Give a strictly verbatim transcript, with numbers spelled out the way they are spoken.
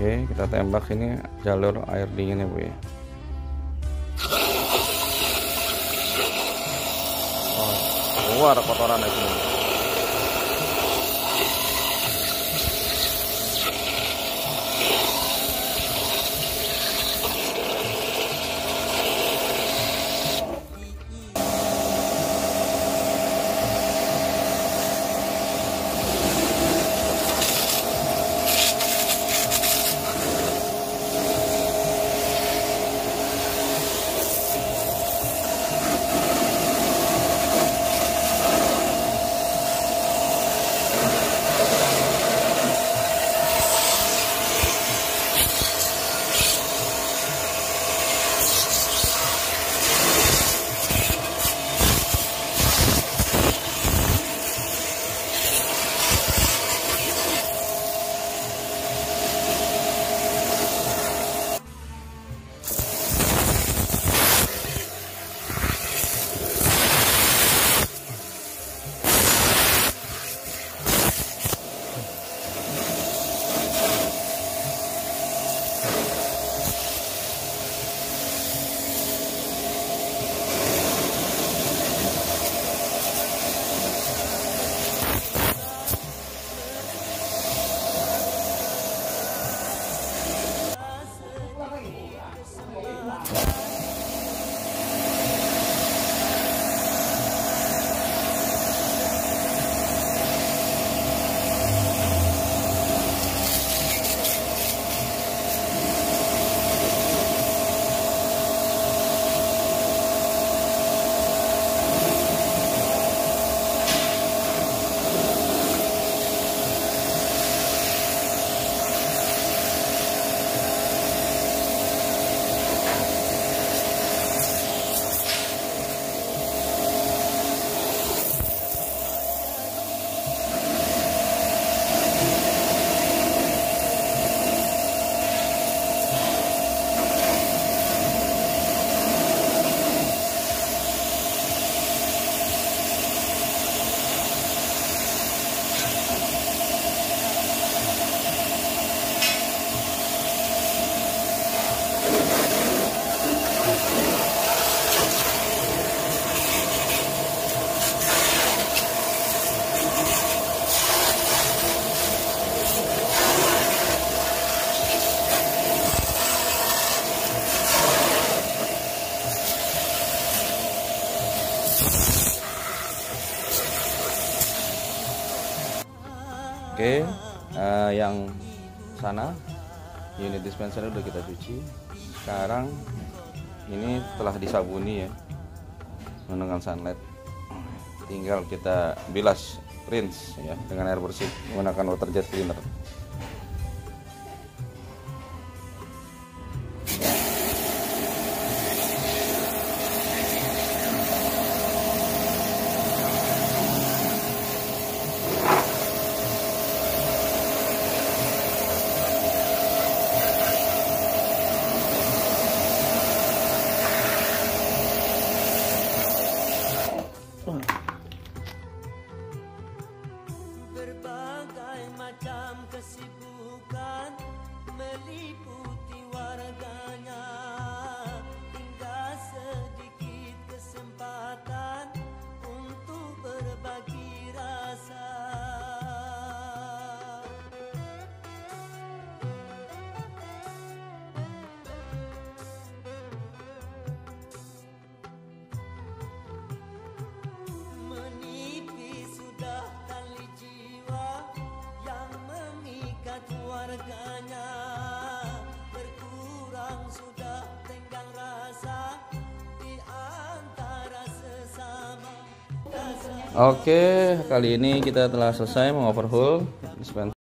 Oke, kita tembak sini jalur air dingin ya Bu ya. Oh, keluar kotoran itu. Oke, uh, yang sana unit dispenser udah kita cuci. Sekarang ini telah disabuni ya menggunakan sunlight. Tinggal kita bilas, rinse ya dengan air bersih menggunakan water jet cleaner. Berbagai macam kesibukan meliputi warganya, hingga sedikit kesempatan untuk berbagi rasa. Warganya berkurang sudah tenggang rasa di antara sesama. Oke, kali ini kita telah selesai mengoverhaul dispenser.